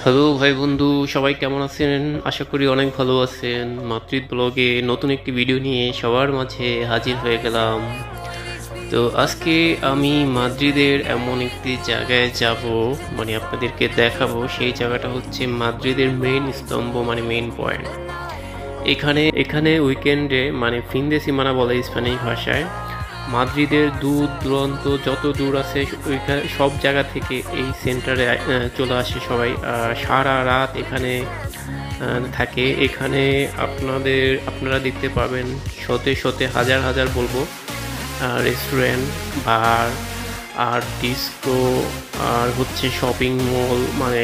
Hello ভাই বন্ধু, সবাই কেমন আছেন? আশা করি অনেক ভালো আছেন। মাদ্রিদ ব্লগে নতুন একটি ভিডিও নিয়ে সবার মাঝে হাজির হয়ে গেলাম। তো আজকে আমি মাদ্রিদের এমন একটি জায়গায় যাব, মানে আপনাদেরকে দেখাবো। সেই জায়গাটা হচ্ছে মাদ্রিদের মেইন স্তম্ভ, মানে মেইন পয়েন্ট। এখানে এখানে উইকেন্ডে, মানে ফিন দে সিমানা বলে স্প্যানিশ ভাষায়, মাদ্রিদের দূর দূরান্ত যত দূর আছে ওইখানে সব জায়গা থেকে এই সেন্টারে চলে আসে সবাই। সারা রাত এখানে থাকে। এখানে আপনারা দেখতে পাবেন শতে শতে হাজার হাজার বলবো রেস্টুরেন্ট, বার, আর ডিস্কো, আর হচ্ছে শপিং মল। মানে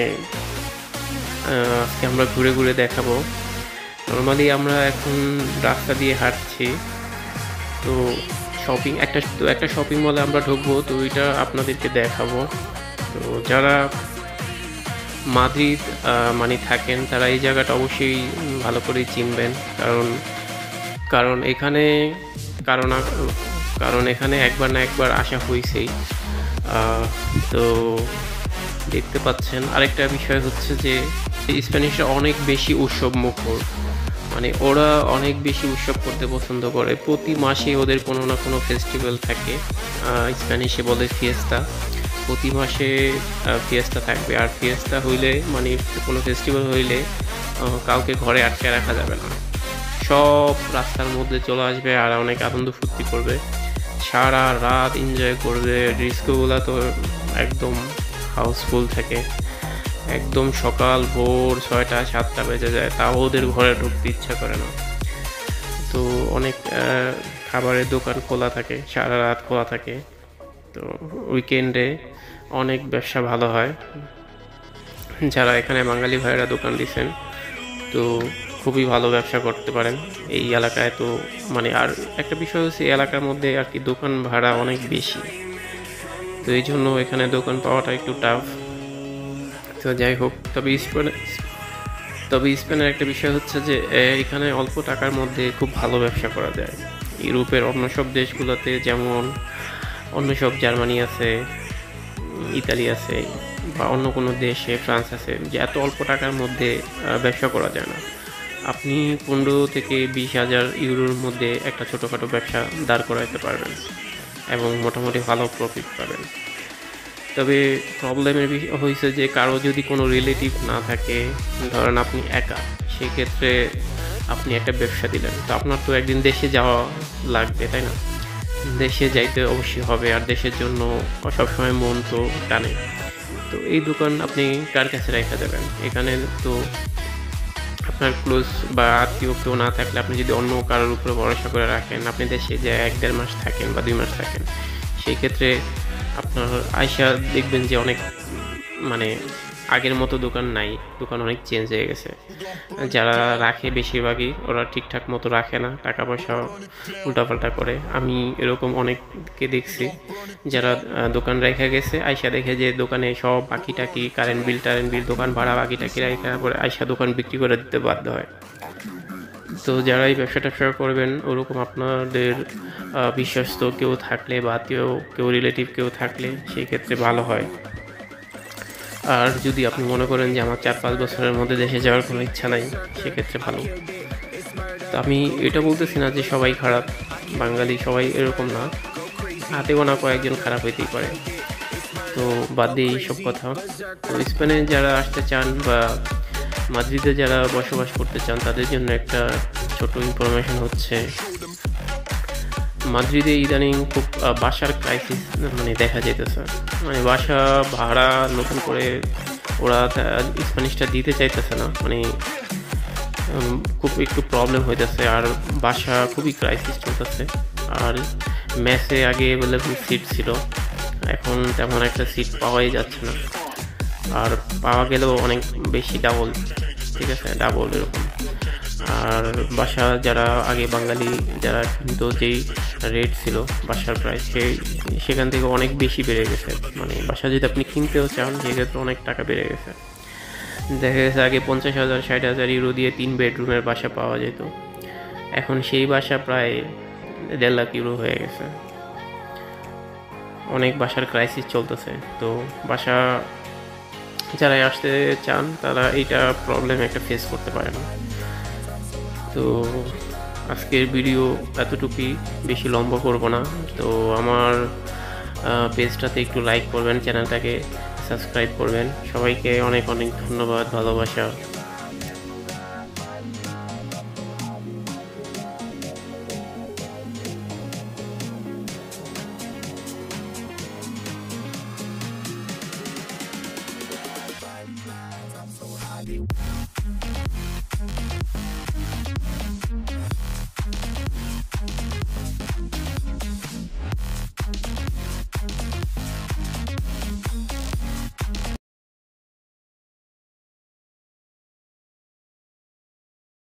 আজকে আমরা ঘুরে ঘুরে দেখাবো। নর্মালি আমরা এখন রাস্তা দিয়ে হাঁটছি, তো একটা শপিং মলে আমরা ঢুকবো, তো ওইটা আপনাদেরকে দেখাবো। তো যারা মাদ্রিদ মানে থাকেন তারা এই জায়গাটা অবশ্যই ভালো করে চিনবেন, কারণ কারণ এখানে কারণ কারণ এখানে একবার না একবার আসা হয়েছেই। তো দেখতে পাচ্ছেন। আরেকটা বিষয় হচ্ছে যে স্প্যানিশরা অনেক বেশি উৎসব মুখর, মানে ওরা অনেক বেশি উৎসব করতে পছন্দ করে। প্রতি মাসে ওদের কোনো না কোনো ফেস্টিভ্যাল থাকে, স্প্যানিশে বলে ফিয়েস্তা। প্রতি মাসে ফিয়েস্তা থাকবে, আর ফিয়েস্তা হইলে মানে কোনো ফেস্টিভ্যাল হইলে কাউকে ঘরে আটকে রাখা যাবে না। সব রাস্তার মধ্যে চলে আসবে আর অনেক আনন্দ ফুর্তি করবে, সারা রাত এনজয় করবে। ডিস্কোগুলো তো একদম হাউসফুল থাকে, একদম সকাল ভোর 6টা 7টা বেজে যায়, তাও ওদের ঘরে ঢুকতে ইচ্ছা করে না। তো অনেক খাবারের দোকান খোলা থাকে, সারা রাত খোলা থাকে। তো উইকেন্ডে অনেক ব্যবসা ভালো হয়। যারা এখানে বাঙালি ভাইয়েরা দোকান দিচ্ছেন, তো খুবই ভালো ব্যবসা করতে পারেন এই এলাকায়। তো মানে আর একটা বিষয় হচ্ছে এই এলাকার মধ্যে আর কি দোকান ভাড়া অনেক বেশি, তো এই জন্য এখানে দোকান পাওয়াটা একটু টাফ। তো যাই হোক, তবে স্পেনের একটা বিষয় হচ্ছে যে এখানে অল্প টাকার মধ্যে খুব ভালো ব্যবসা করা যায়। ইউরোপের অন্য সব দেশগুলোতে, যেমন অন্য সব জার্মানি আছে, ইতালি আছে, বা অন্য কোনো দেশে ফ্রান্স আছে, যে এত অল্প টাকার মধ্যে ব্যবসা করা যায় না। আপনি 15 থেকে 20 হাজার ইউরোর মধ্যে একটা ছোটোখাটো ব্যবসা দাঁড় করাইতে পারবেন এবং মোটামুটি ভালো প্রফিট পাবেন। তবে প্রবলেমের বিষয় হয়েছে যে কারো যদি কোনো রিলেটিভ না থাকে, ধরেন আপনি একা, সেক্ষেত্রে আপনি একটা ব্যবসা দিলেন, তো আপনার তো একদিন দেশে যাওয়া লাগবে, তাই না? দেশে যাইতে অবশ্যই হবে, আর দেশের জন্য সবসময় মন তো টানে। তো এই দোকান আপনি কার কাছে রেখে দেবেন? এখানে তো আপনার ক্লোজ বা আত্মীয় কেউ না থাকলে, আপনি যদি অন্য কারোর উপরে ভরসা করে রাখেন, আপনি দেশে যে 1-1.5 মাস থাকেন বা 2 মাস থাকেন, সেই ক্ষেত্রে আপনার আয়সা দেখবেন যে অনেক, মানে আগের মতো দোকান নাই, দোকান অনেক চেঞ্জ হয়ে গেছে। যারা রাখে বেশিরভাগই ওরা ঠিকঠাক মতো রাখে না, টাকা পয়সা উল্টাপাল্টা করে। আমি এরকম অনেককে দেখছি যারা দোকান রেখে গেছে, আয়সা দেখে যে দোকানে সব বাকি টাকি, কারেন্ট বিল, দোকান ভাড়া বাকি টাকি রেখে পরে আয়সা দোকান বিক্রি করে দিতে বাধ্য হয়। তো যারা এই ব্যবসা ট্যাবসা করবেন, ওরকম আপনাদের বিশ্বস্ত কেউ থাকলে বা আত্মীয় কেউ, রিলেটিভ কেউ থাকলে, সেই ক্ষেত্রে ভালো হয়। আর যদি আপনি মনে করেন যে আমার 4-5 বছরের মধ্যে দেশে যাওয়ার কোনো ইচ্ছা নাই, সেক্ষেত্রে ভালো। তো আমি এটা বলতেছি না যে সবাই খারাপ, বাঙালি সবাই এরকম না, হাতে গোনা কয়েকজন খারাপ হইতেই পারে। তো বাদ দিয়ে এইসব কথা। তো স্পেনে যারা আসতে চান বা মাদ্রিদে যারা বসবাস করতে চান, তাদের জন্য একটা ছোট ইনফরমেশন হচ্ছে, মাদ্রিদে ইদানিং খুব বাসার ক্রাইসিস মানে দেখা যেতেছে। মানে বাসা ভাড়া নতুন করে ওরা স্প্যানিশটা দিতে চাইতেছে না, মানে খুব একটু প্রবলেম হইতেছে, আর বাসা খুবই ক্রাইসিস চলতেছে। আর মেসে আগে অ্যাভেলেবল সিট ছিল, এখন তেমন একটা সিট পাওয়াই যাচ্ছে না, আর পাওয়া গেলেও অনেক বেশি ডাবল, ঠিক আছে, ডাবল এরকম। আর বাসা যারা আগে বাঙালি যারা কিন্তু যেই রেট ছিল বাসার প্রাইস, সেখান থেকে অনেক বেশি বেড়ে গেছে। মানে বাসা যদি আপনি কিনতেও চান, সেক্ষেত্রে অনেক টাকা বেড়ে গেছে। দেখা গেছে আগে 50,000-60,000 ইউরো দিয়ে 3 বেডরুমের বাসা পাওয়া যেত, এখন সেই বাসা প্রায় 1.5 লাখ ইউরো হয়ে গেছে। অনেক বাসার ক্রাইসিস চলতেছে। তো বাসা যারা আসতে চান তারা এইটা প্রবলেম একটা ফেস করতে পারেন। তো আজকের ভিডিও এতটুকুই, বেশি লম্বা করব না। তো আমার পেজটাতে একটু লাইক করবেন, চ্যানেলটাকে সাবস্ক্রাইব করবেন। সবাইকে অনেক অনেক ধন্যবাদ, ভালোবাসা।